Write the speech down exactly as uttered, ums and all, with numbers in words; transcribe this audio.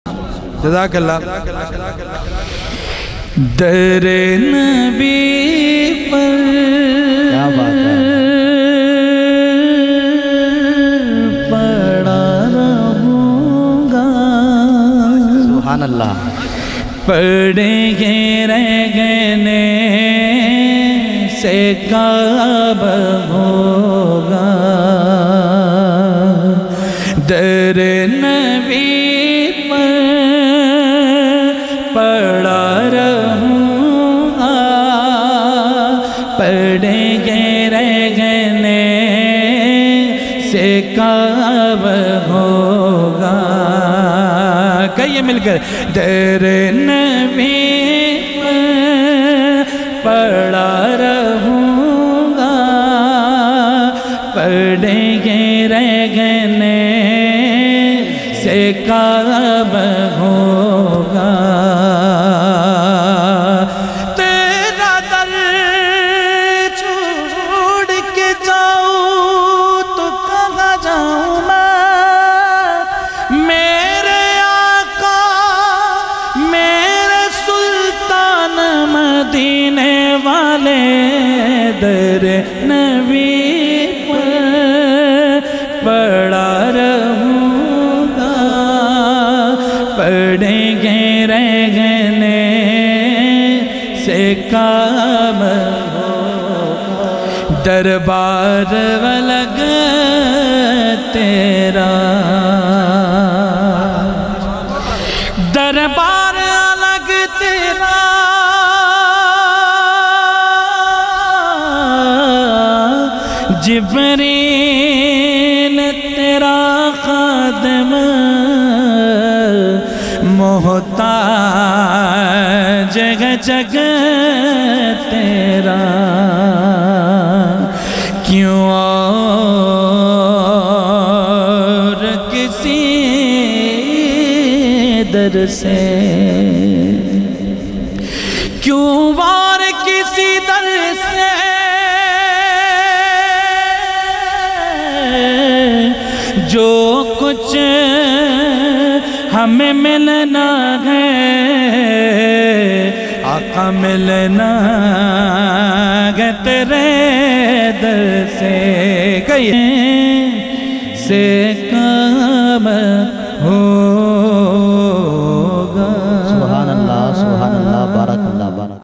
जज़ाकल्लाह। दरे नबी पर क्या बात है, पड़ा रहूँगा, सुभान अल्लाह। पड़ेंगे रहने से कब होगा, दरे नबी पर पड़ा रहूँगा, पड़ेंगे रहने से कब होगा। कहिए मिलकर, दरे नबी पर पड़ा रहूँगा, पड़ेंगे रहने से कब होगा। तेरा दर छोड़ के जाऊँ तो कहाँ जाऊँ मैं, मेरे आका मेरे सुल्तान मदीने वाले, दर नबी पर पड़ा रहूँगा, पड़ेंगे रहने से कब होगा। दरबार अलग तेरा, दरबार अलग तेरा, जिब्रील तेरा खादिम, मोहताज जगह जगह तेरा, क्यों और किसी दर से, क्यों और किसी दर से जो कुछ हमें मिलना है, आका मिलना है तेरे दर से, कहीं से